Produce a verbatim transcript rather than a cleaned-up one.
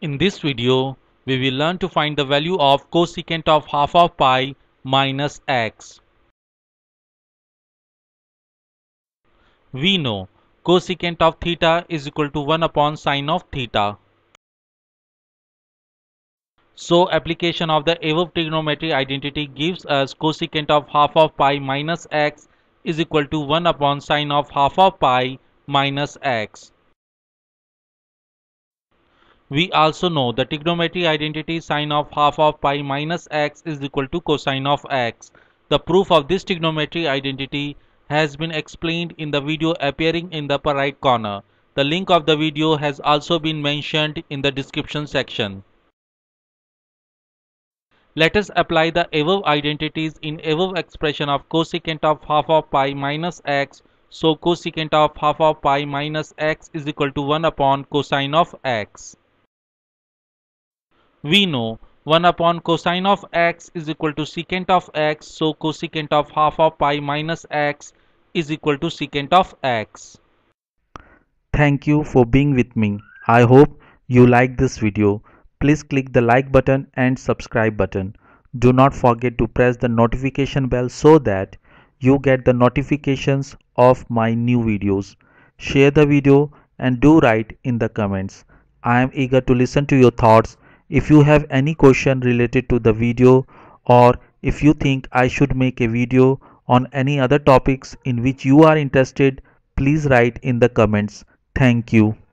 In this video, we will learn to find the value of cosecant of half of pi minus x. We know cosecant of theta is equal to one upon sine of theta. So application of the above trigonometry identity gives us cosecant of half of pi minus x is equal to one upon sine of half of pi minus x. We also know the trigonometry identity sine of half of pi minus x is equal to cosine of x. The proof of this trigonometry identity has been explained in the video appearing in the upper right corner. The link of the video has also been mentioned in the description section. Let us apply the above identities in above expression of cosecant of half of pi minus x. So cosecant of half of pi minus x is equal to one upon cosine of x. We know one upon cosine of x is equal to secant of x, so cosecant of half of pi minus x is equal to secant of x. Thank you for being with me. I hope you like this video. Please click the like button and subscribe button. Do not forget to press the notification bell so that you get the notifications of my new videos. Share the video and do write in the comments. I am eager to listen to your thoughts. If you have any question related to the video, or if you think I should make a video on any other topics in which you are interested, please write in the comments. Thank you.